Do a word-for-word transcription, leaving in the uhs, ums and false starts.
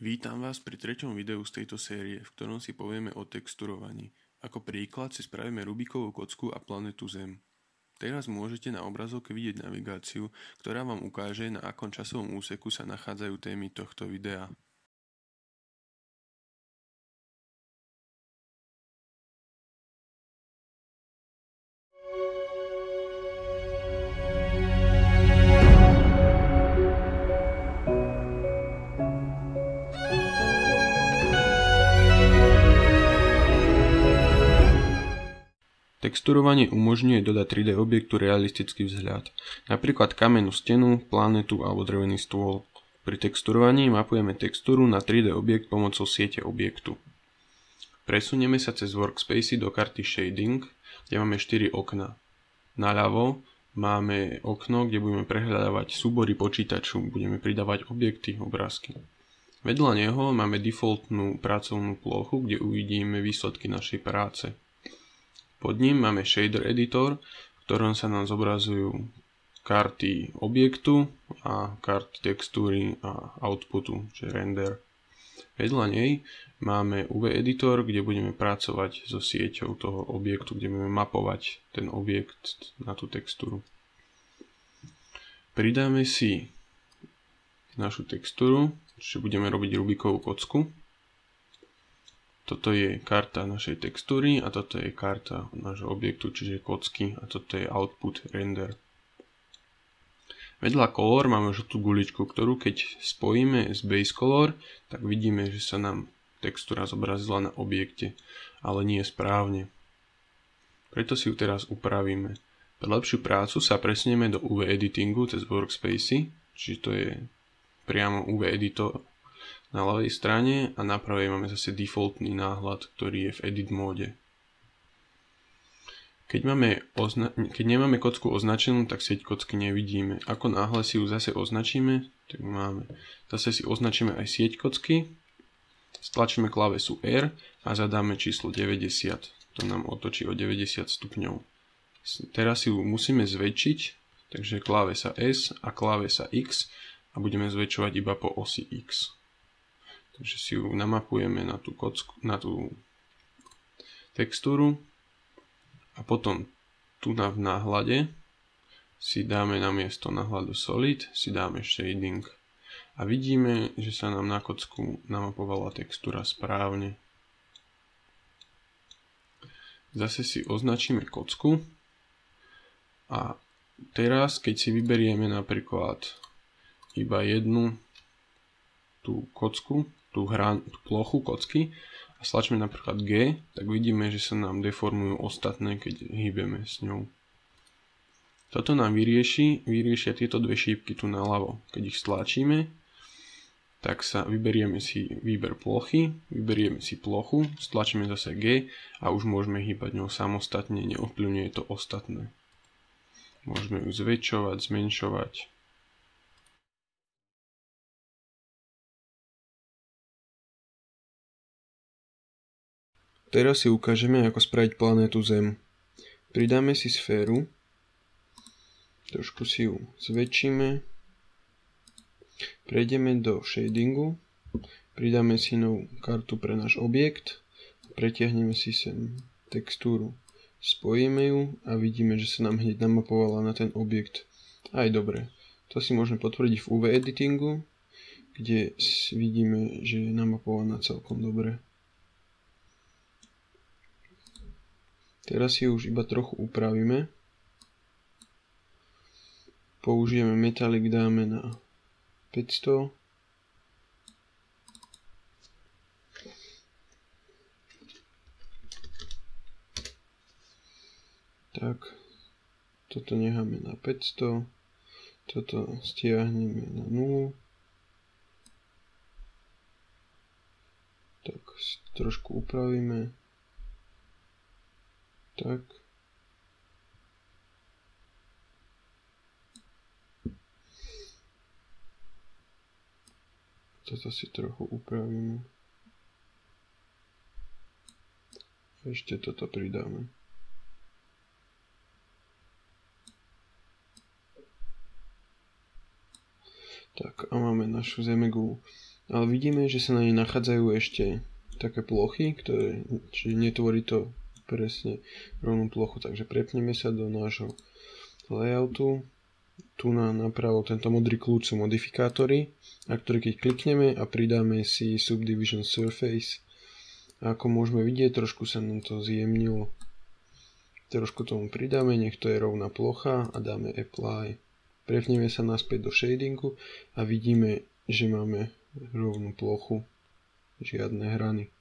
Vítam vás pri treťom videu z tejto série, v ktorom si povieme o texturovaní. Ako príklad si spravíme Rubikovú kocku a planetu Zem. Teraz môžete na obrazovke vidieť navigáciu, ktorá vám ukáže, na akom časovom úseku sa nachádzajú témy tohto videa. Texturovanie umožňuje dodať tri dé objektu realistický vzhľad, napríklad kamennú stenu, planetu alebo drevený stôl. Pri texturovaní mapujeme textúru na tri dé objekt pomocou siete objektu. Presunieme sa cez workspacey do karty Shading, kde máme štyri okná. Naľavo máme okno, kde budeme prehľadávať súbory počítaču, budeme pridávať objekty, obrázky. Vedľa neho máme defaultnú pracovnú plochu, kde uvidíme výsledky našej práce. Pod ním máme shader editor, v ktorom sa nám zobrazujú karty objektu a karty textúry a outputu, čiže render. Vedľa nej máme ú vé editor, kde budeme pracovať so sieťou toho objektu, kde budeme mapovať ten objekt na tú textúru. Pridáme si našu textúru, čiže budeme robiť Rubikovú kocku. Toto je karta našej textúry a toto je karta nášho objektu, čiže kocky, a toto je output render. Vedľa color máme žltú guličku, ktorú keď spojíme s base color, tak vidíme, že sa nám textúra zobrazila na objekte, ale nie správne. Preto si ju teraz upravíme. Pre lepšiu prácu sa presunieme do ú vé editingu cez workspacey, čiže to je priamo ú vé editor na ľavej strane a na pravej máme zase defaultný náhľad, ktorý je v edit móde. Keď, máme ozna- keď nemáme kocku označenú, tak sieť kocky nevidíme. Ako náhle si ju zase označíme, tak máme. Zase si označíme aj sieť kocky, stlačíme klávesu R a zadáme číslo deväťdesiat. To nám otočí o deväťdesiat stupňov. Teraz si ju musíme zväčšiť, takže klávesa S a klávesa X a budeme zväčšovať iba po osi X. Takže si ju namapujeme na tú kocku, na tú textúru a potom tu na v náhľade si dáme namiesto náhľadu solid, si dáme shading a vidíme, že sa nám na kocku namapovala textúra správne. Zase si označíme kocku a teraz keď si vyberieme napríklad iba jednu tú kocku, tú, hran, tú plochu kocky a stlačíme napríklad G, tak vidíme, že sa nám deformujú ostatné, keď hýbeme s ňou. Toto nám vyrieši, vyriešia tieto dve šípky tu naľavo. Keď ich stlačíme, tak sa vyberieme si výber plochy, vyberieme si plochu, stlačíme zase G a už môžeme hýbať ňou samostatne, neovplyvňuje to ostatné. Môžeme ju zväčšovať, zmenšovať. Teraz si ukážeme, ako spraviť planétu Zem. Pridáme si sféru, trošku si ju zväčšíme, prejdeme do shadingu, pridáme si novú kartu pre náš objekt, pretiahneme si sem textúru, spojíme ju a vidíme, že sa nám hneď namapovala na ten objekt. Aj dobre, to si môžeme potvrdiť v ú vé editingu, kde vidíme, že je namapovaná celkom dobre. Teraz si už iba trochu upravíme. Použijeme Metallic, dáme na päťsto. Tak, toto necháme na päťsto. Toto stiahneme na nulu. Tak, trošku upravíme. Tak. Toto si trochu upravíme. Ešte toto pridáme. Tak a máme našu zemegulu. Ale vidíme, že sa na nej nachádzajú ešte také plochy, ktoré, čiže netvorí to presne rovnú plochu, takže prepneme sa do nášho layoutu. Tu na napravo tento modrý kľúč sú modifikátory, na ktorý keď klikneme a pridáme si Subdivision Surface, a ako môžeme vidieť, trošku sa nám to zjemnilo. Trošku tomu pridáme, nech to je rovná plocha a dáme Apply. Prepneme sa naspäť do shadingu a vidíme, že máme rovnú plochu, žiadne hrany.